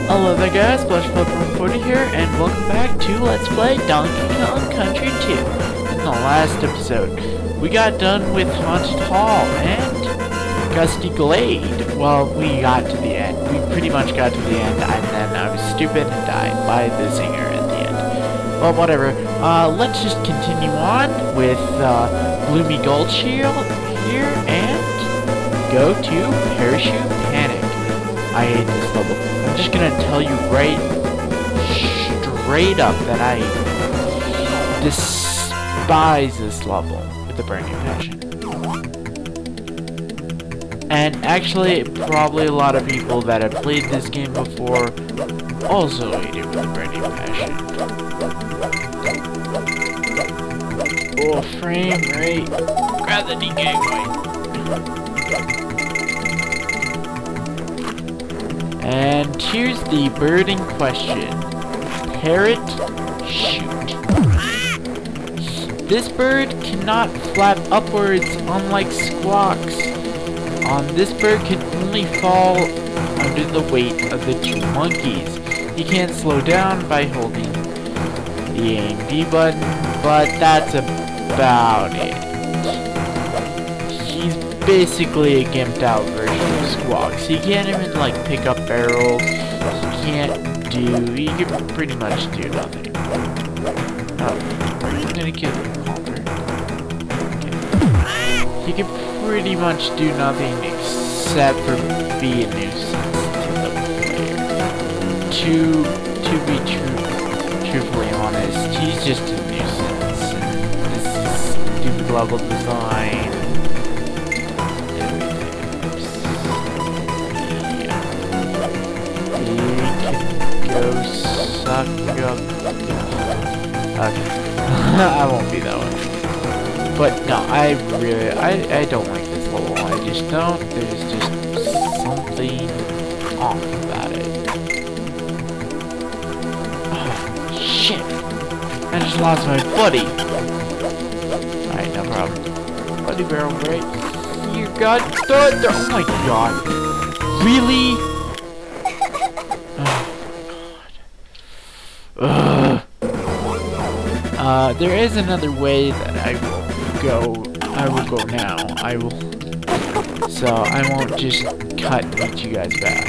Hello there guys, Reporter here, and welcome back to Let's Play Donkey Kong Country 2. In the last episode, we got done with Haunted Hall and Gusty Glade. Well, we got to the end. We pretty much got to the end, and then I was stupid and died by the singer at the end. Well, whatever. Let's just continue on with Gloomy Glutch here, and go to Parachute Panic. I hate this level. I'm just gonna tell you right straight up that I despise this level with a burning passion. And actually, probably a lot of people that have played this game before also hate it with a burning passion. Oh, frame rate. Grab the DK white. And here's the bird in question. Parrot shoot. This bird cannot flap upwards unlike squawks. This bird can only fall under the weight of the two monkeys. He can't slow down by holding the A and B button, but that's about it. He's basically a gimped out version of Squawks. He can't even like pick up barrels. He can pretty much do nothing. Oh, I'm gonna kill him. Okay. He can pretty much do nothing except for be a nuisance to the player. To be truthfully honest, he's just a nuisance. And this is stupid level design. Go suck up. Okay. I won't be that one. But no, I don't like this level. I just don't. There's just something off about it. Oh, shit. I just lost my buddy. Alright, no problem. Buddy barrel right here. God, oh my god. Really? There is another way that I will go now. So I won't just cut and meet you guys back.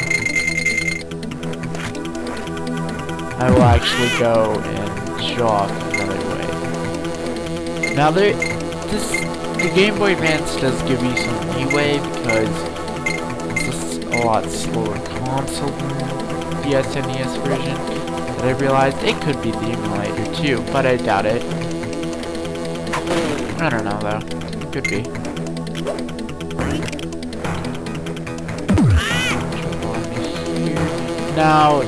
I will actually go and show off another way. Now the Game Boy Advance does give you some leeway because it's just a lot slower console than the SNES version. I realized it could be the emulator too, but I doubt it. I don't know though. It could be. Now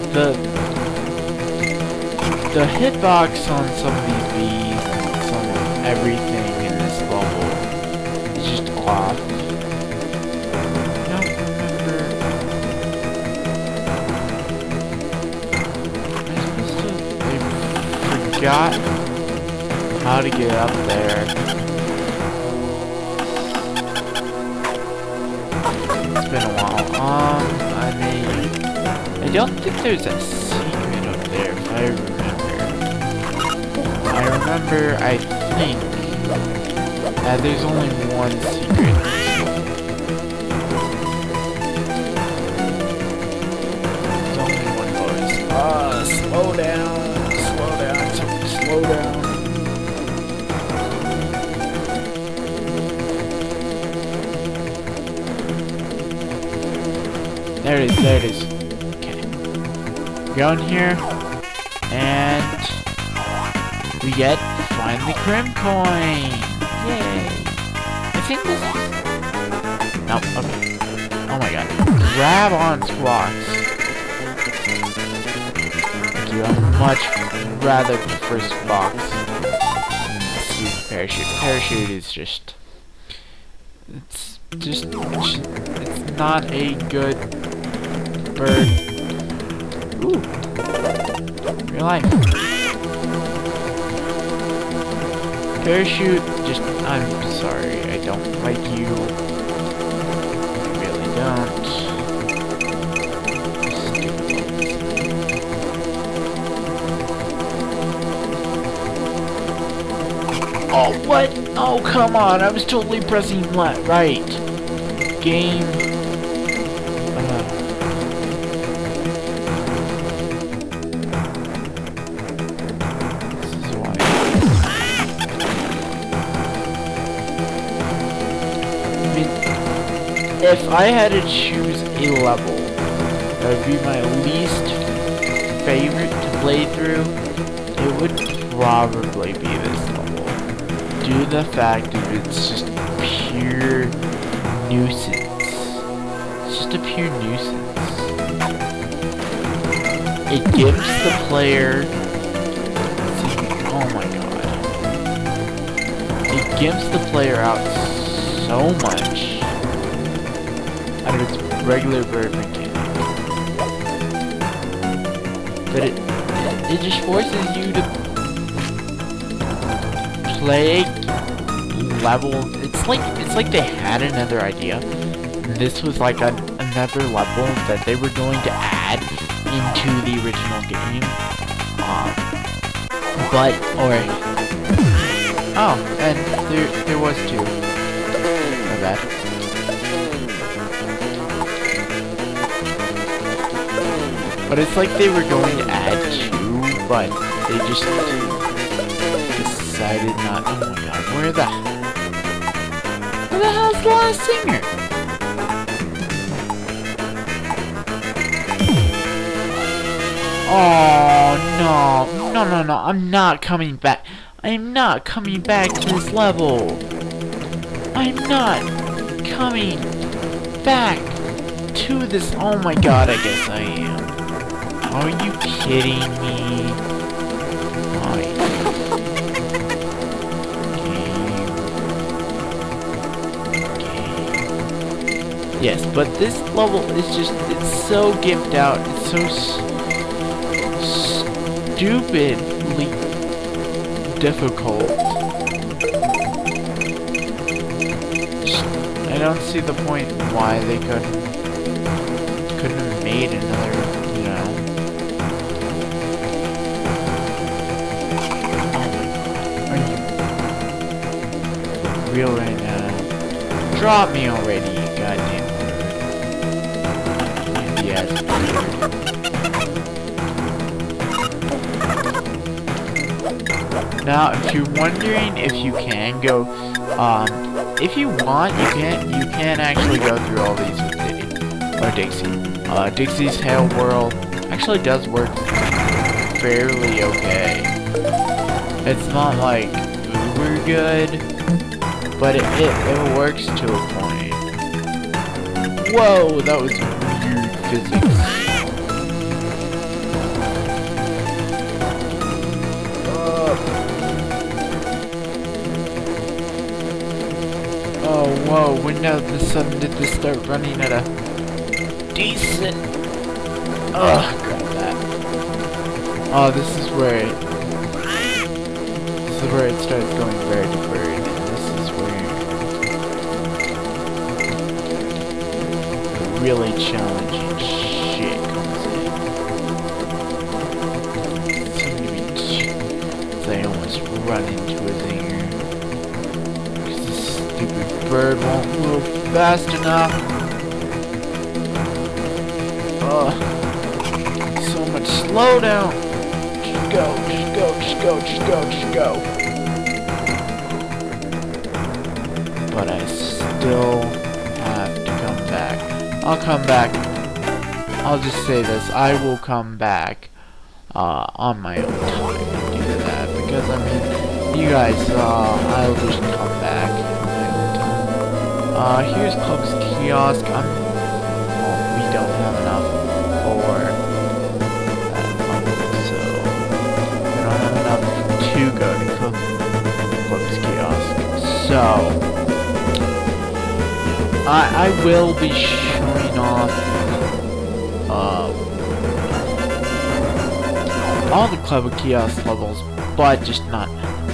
the hitbox on some of these V's and some of everything in this level is just off. Got how to get up there. It's been a while. I don't think there's a secret up there if I remember. I think that there's only one secret. There's only one voice. Slow down. Slow down. There it is. Okay. Go in here, and we get find the Crim coin. Yay! I think this is. No, okay. Oh my god. Grab on Squawks. Thank you. I'm much rather prefer Squawks. Let's use Parachute. Parachute is just... It's not a good bird. Ooh. Real life. Parachute, I'm sorry, I don't like you. I really don't. what? Oh, come on. I was totally pressing right. Game. This is why. I mean, if I had to choose a level that would be my least favorite to play through, it would probably be this level. Due to the fact that it's just pure nuisance. It's just a pure nuisance. It gives the player... Oh my god. It gives the player out so much out of its regular bird mechanic that it just forces you to play level. It's like they had another idea. This was like another level that they were going to add into the original game. Oh, and there was two. My bad. But it's like they were going to add two, but they just decided not. Oh my god, where the hell's the last singer? Oh no, I'm not coming back. I'm not coming back to this level. I'm not coming back to this. Oh my god, I guess I am. Are you kidding me? Yes, but this level is just, it's so gimped out, it's so stupidly difficult. I don't see the point why they couldn't have made another, you know. Are you real right now? Drop me already, you goddamn. Yes. Now, if you're wondering if you can go, if you want, you can actually go through all these with Diddy or Dixie. Dixie's Hail World actually does work fairly okay. It's not like uber good, but it works to a point. Whoa, that was physics. Oh, whoa, when now the sun did this start running at a decent... Ugh, grab that. Oh, this is where it starts going bird to bird, and this is where really challenging shit comes in. They almost run into a zinger. Because this stupid bird won't move fast enough. So much slowdown. Just go, just go, just go, just go, just go. But I still have to come back. I'll come back. I'll just say this. I will come back on my own time to do that. Because, I mean, you guys, I'll just come back on my own time. Here's Club's Kiosk. Well, we don't have enough for that, so we don't have enough to go to Club's Kiosk. So, I will be showing off all the Clever Kiosk levels, but just not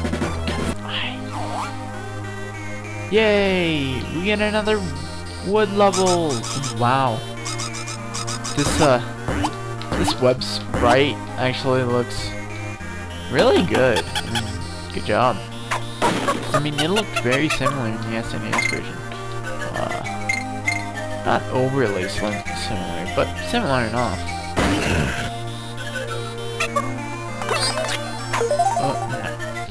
Yay! We get another wood level! Wow. This web sprite actually looks really good. Good job. these. I mean, it looked very similar in the SNES version. Not overly similar, but similar enough. Oh, no.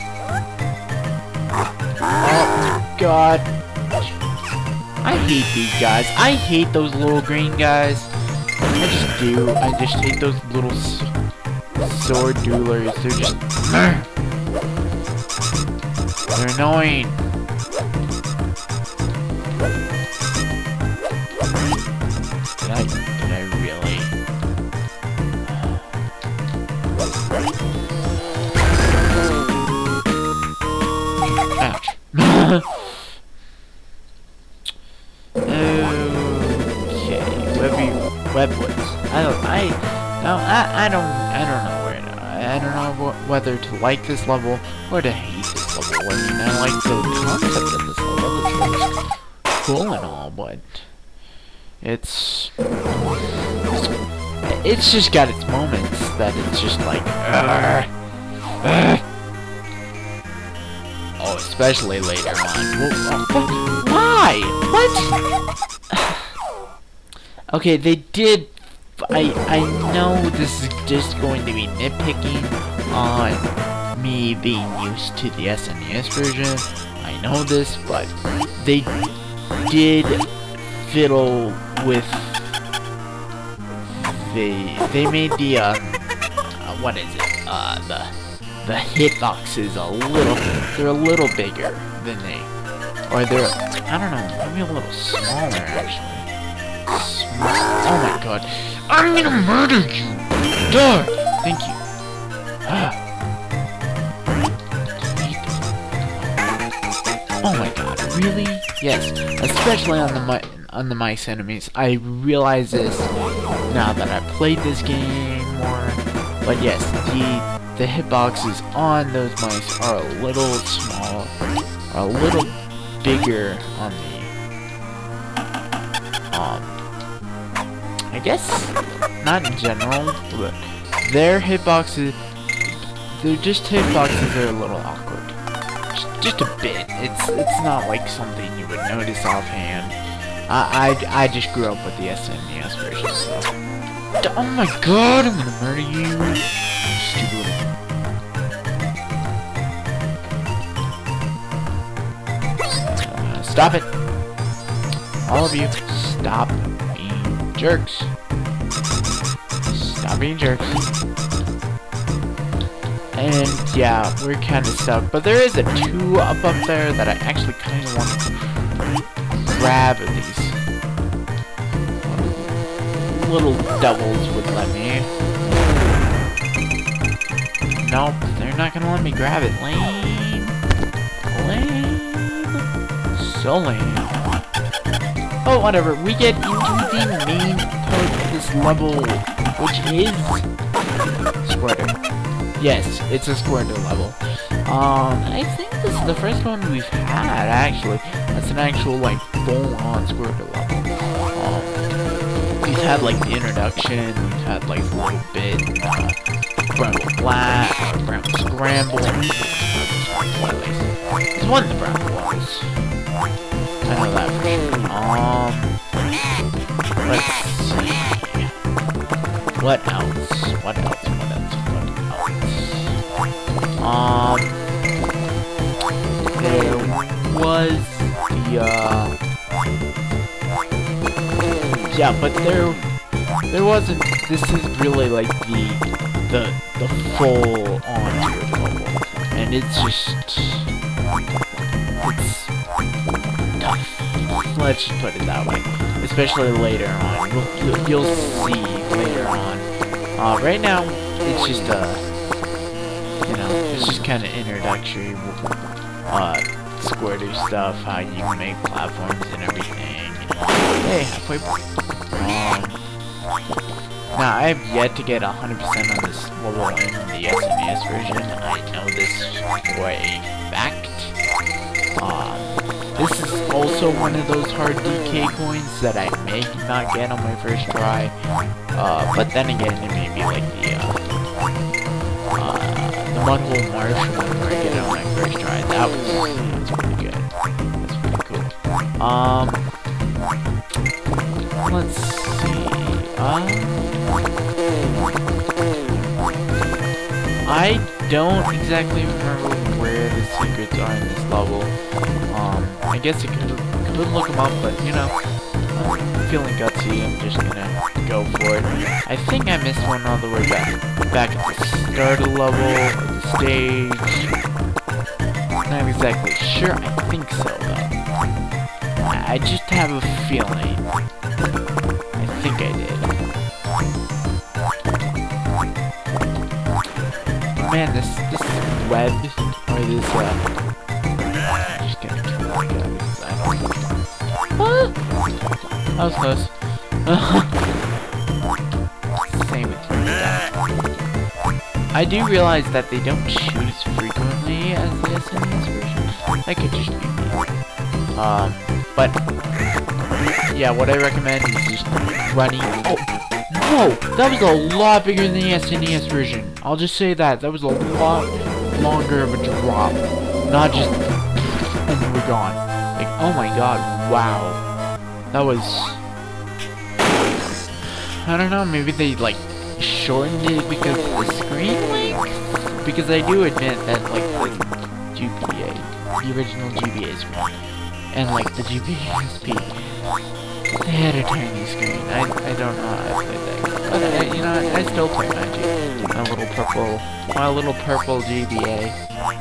Oh, God. I hate these guys. I hate those little green guys. I just do. I just hate those little sword duelers. They're just... They're annoying. Did I really? Ouch. Okay, Webwoods. I don't know where to. I don't know whether to like this level or to hate this level. I mean, I like the concept of this level. This level's cool and all, but it's just got its moments that it's just like, oh, especially later on. Why? What? Okay, they did. I know this is just going to be nitpicking on me being used to the SNES version. I know this, but they did fiddle with they made the what is it? The hitboxes they're a little bigger than or they're, I don't know, maybe a little smaller actually. Oh my God. I'm gonna murder you! Die! Thank you. Oh my God, really? Yes, especially on the mice enemies. I realize this now that I've played this game more. But yes, the hitboxes on those mice are a little small, are a little bigger on the I guess not in general, but their hitboxes, they're just hitboxes that are a little awkward. Just a bit. It's not like something you would notice offhand. I just grew up with the SNES version, so. Oh my God, I'm gonna murder you. Stupid little. Stop it. All of you, stop being jerks. Stop being jerks. And yeah, we're kind of stuck. But there is a 2 up there that I actually kind of want to grab these. Little devils would let me. Nope, they're not gonna let me grab it. Lame. Lame. So lame. Oh, whatever. We get into the main part of this level, which is Squirter. Yes, it's a Squirter level. I think this is the first one we've had, actually. That's an actual, like, full-on Squirter level. We've had, like, the introduction, we've had, like, a little bit, Bramble Flat, Bramble Scramble, It's one of the Bramble ones. I know that for sure. Let's see. What else? What else? There was the, yeah, but there wasn't, this is really like the full-on level, and it's just, it's tough. Let's just put it that way. Especially later on. You'll see later on. Right now, it's just, you know, it's just kind of introductory, Squirter stuff, how you can make platforms and everything. Hey, halfway point. Now, I have yet to get 100% on this level in the SNES version. I know this for a fact. This is also one of those hard DK coins that I may not get on my first try. But then again, it may be like the Mudhole Marsh one where I get it on my first try. That was I don't exactly remember where the secrets are in this level. I guess I could look them up, but you know, I'm feeling gutsy. I'm just gonna go for it. I think I missed one all the way back at the start of the level, or the stage. Not exactly sure. I think so, though. I just have a feeling. I think I did. But man, this web, or this, I'm just gonna kill that guy because I don't know. What? That was close. Same with you. I do realize that they don't shoot as frequently as the SNES version. That could just be me. But yeah, what I recommend is just running. Oh, whoa! That was a lot bigger than the SNES version. I'll just say that. That was a lot longer of a drop. Not just and we're gone. Like, oh my god, wow. That was, I don't know, maybe they like shortened it because of the screen length? Because I do admit that like the GBA, the original GBA screen, and like the GBA SP, they had a tiny screen. I don't know how I played that game, but you know, I still play my little purple GBA.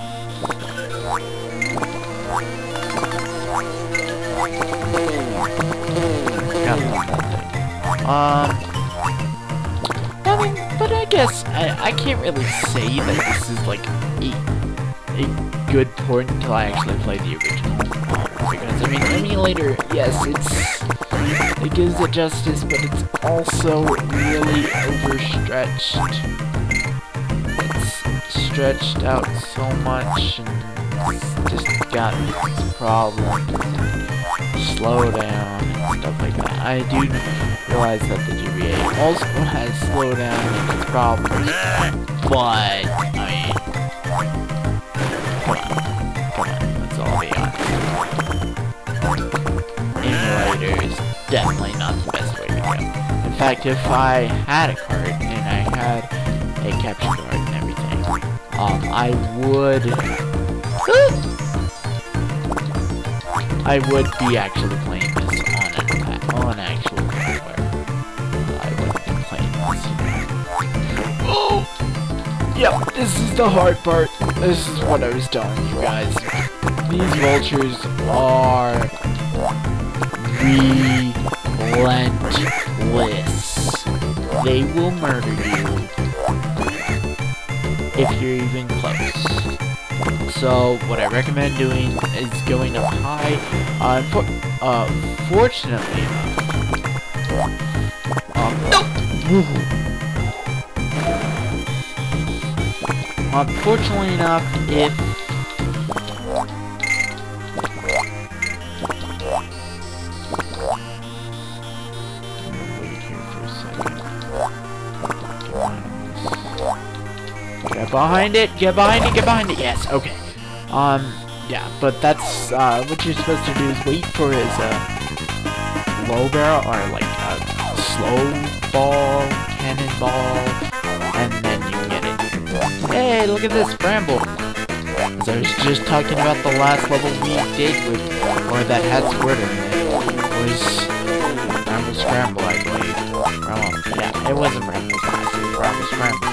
I mean, but I guess I can't really say that this is like a good port until I actually play the original. Because I mean, emulator, yes, it gives it justice, but it's also really overstretched. It's stretched out so much, and it's just got its problems. Slow down and stuff like that. I do realize that the GBA also has slowdown and its problems, but I mean, come on, let's all be honest. Emulator is definitely not the best way to go. In fact, if I had a card and I had a capture card and everything, I would be actually playing this on actual hardware. I wouldn't be playing this. Oh! Yep, this is the hard part. This is what I was telling you guys. These vultures are relentless. They will murder you if you're even close. So what I recommend doing is going up high. Fortunately enough, unfortunately enough, if wait here for a second. Get behind it! Get behind it! Get behind it! Yes. Okay. Yeah, but that's, what you're supposed to do is wait for his, low barrel, or like, slow ball, cannonball, and then you get it. Hey, look at this, Bramble! As I was just talking about the last level we did with, or that had Squirtle in it, was Bramble Scramble, I believe. Yeah, it wasn't Bramble Blast, it was Bramble Scramble.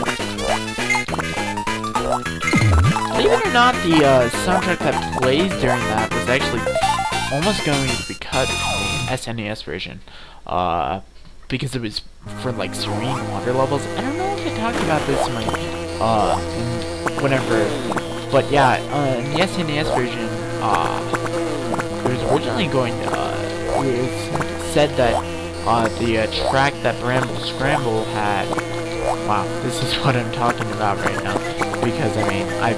Believe it or not, the soundtrack that plays during that was actually almost going to be cut from the SNES version, because it was for like serene water levels. I don't know if I talked about this in my whenever, but yeah, in the SNES version, it was originally going to, it said that the track that Bramble Scramble had. Wow, this is what I'm talking about right now, because I mean, I've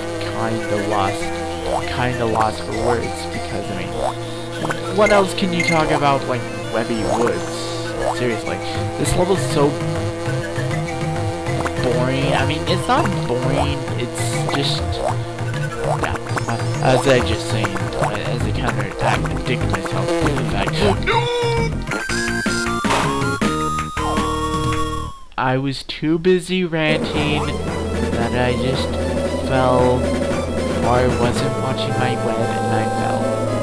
kinda lost for words, because I mean, what else can you talk about like Webby Woods? Seriously, this level's so boring. I mean, it's not boring, it's just, yeah, as I just saying, as a counterattack, I'm digging myself with the fact, I was too busy ranting that I just fell, or I wasn't watching my web and I fell.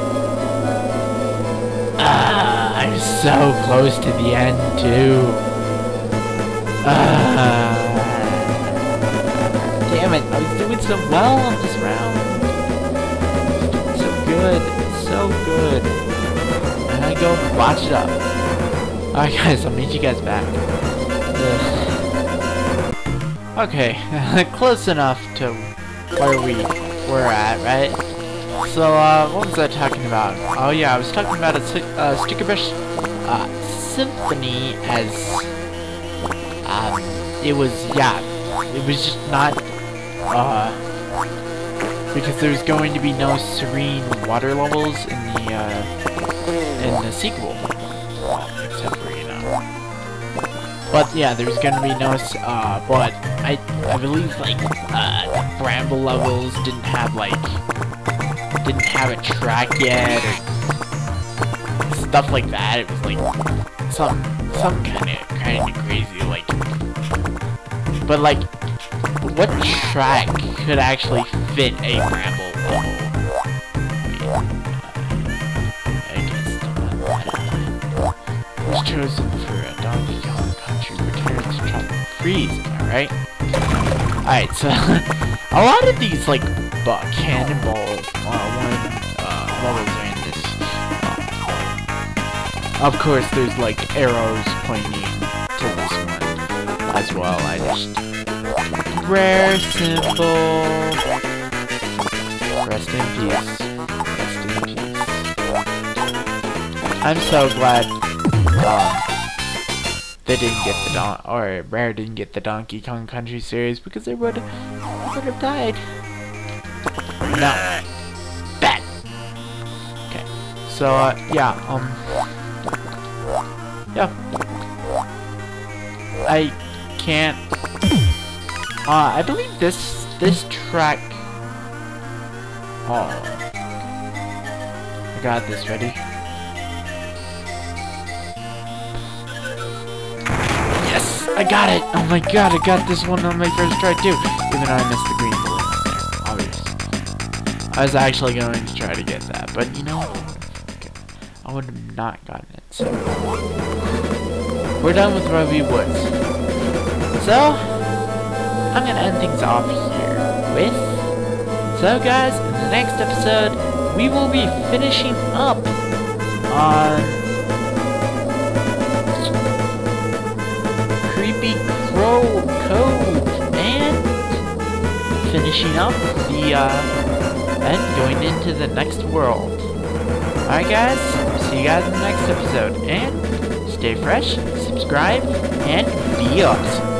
I'm so close to the end too. Damn it, I was doing so well on this round. So good, so good. And I go watch it up. Alright guys, I'll meet you guys back. Okay, close enough to where we were at, right? So, what was I talking about? Oh yeah, I was talking about a Sticker Brush Symphony as, it was just not, because there's going to be no serene water levels in the sequel. Except for, but yeah, there's gonna be no, but I believe, like, Bramble levels didn't have a track yet, or stuff like that. It was like some kind of crazy, like, but like, what track could actually fit a Bramble level? Was chosen for a Donkey Kong Country Return to Tropical Freeze, alright? Alright, so a lot of these, like, cannonball levels are in this. Of course, there's, like, arrows pointing to this one as well. I just... Rare, simple... Rest in peace. Rest in peace. I'm so glad they didn't get the Rare didn't get the Donkey Kong Country series, because they would have died. No. Bad. Okay. So yeah, I can't I believe this track, I got this ready. I got it! Oh my god, I got this one on my first try too! Even though I missed the green balloon on there, obviously. I was actually going to try to get that, but you know, okay, I would have not gotten it, so... We're done with Ruby Woods. So, I'm gonna end things off here with... So guys, in the next episode, we will be finishing up on... Creepy Crow Cove, and finishing up the, and going into the next world. Alright guys, see you guys in the next episode, and stay fresh, subscribe, and be awesome.